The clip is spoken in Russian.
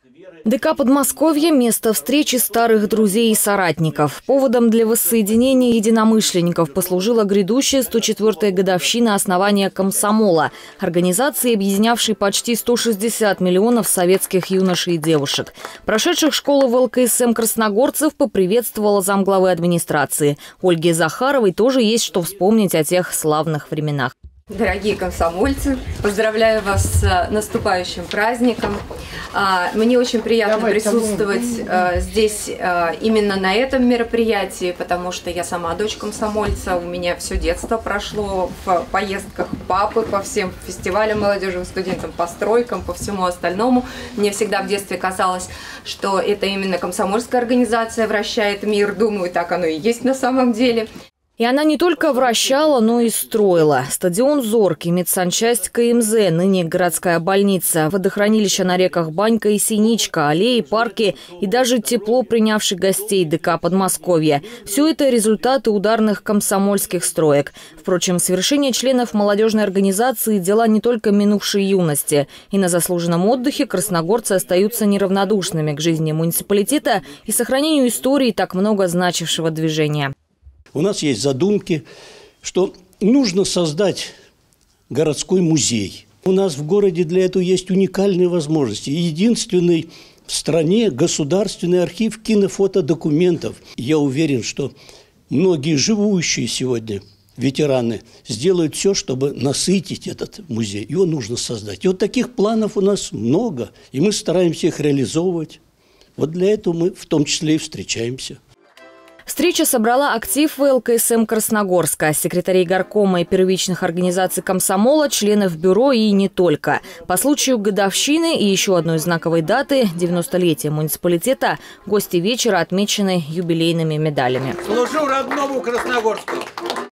ДК Подмосковья – место встречи старых друзей и соратников. Поводом для воссоединения единомышленников послужила грядущая 104-я годовщина основания комсомола – организации, объединявшей почти 160 миллионов советских юношей и девушек. Прошедших школу в ЛКСМ красногорцев поприветствовала замглавы администрации. Ольге Захаровой тоже есть что вспомнить о тех славных временах. Дорогие комсомольцы, поздравляю вас с наступающим праздником. Мне очень приятно присутствовать здесь именно на этом мероприятии, потому что я сама дочь комсомольца. У меня все детство прошло в поездках папы по всем фестивалям молодежи, студентам, по стройкам, по всему остальному. Мне всегда в детстве казалось, что это именно комсомольская организация вращает мир. Думаю, так оно и есть на самом деле. И она не только вращала, но и строила. Стадион «Зоркий», медсанчасть КМЗ, ныне городская больница, водохранилища на реках Банька и Синичка, аллеи, парки и даже тепло принявших гостей ДК Подмосковья. Все это результаты ударных комсомольских строек. Впрочем, совершение членов молодежной организации – дела не только минувшей юности. И на заслуженном отдыхе красногорцы остаются неравнодушными к жизни муниципалитета и сохранению истории так много значившего движения. У нас есть задумки, что нужно создать городской музей. У нас в городе для этого есть уникальные возможности. Единственный в стране государственный архив кинофотодокументов. Я уверен, что многие живущие сегодня ветераны сделают все, чтобы насытить этот музей. Его нужно создать. И вот таких планов у нас много, и мы стараемся их реализовывать. Вот для этого мы в том числе и встречаемся. Встреча собрала актив в ЛКСМ Красногорска, секретарей горкома и первичных организаций комсомола, членов бюро и не только. По случаю годовщины и еще одной знаковой даты – 90-летия муниципалитета, гости вечера отмечены юбилейными медалями. Служу родному Красногорску!